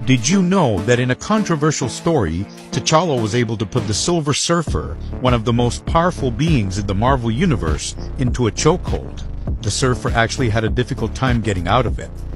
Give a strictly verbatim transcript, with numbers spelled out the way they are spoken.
Did you know that in a controversial story, T'Challa was able to put the Silver Surfer, one of the most powerful beings in the Marvel Universe, into a chokehold? The Surfer actually had a difficult time getting out of it.